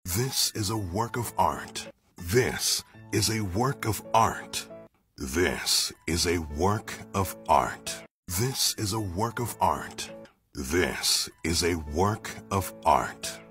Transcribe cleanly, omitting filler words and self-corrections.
This is a work of art. This is a work of art. This is a work of art. This is a work of art. This is a work of art.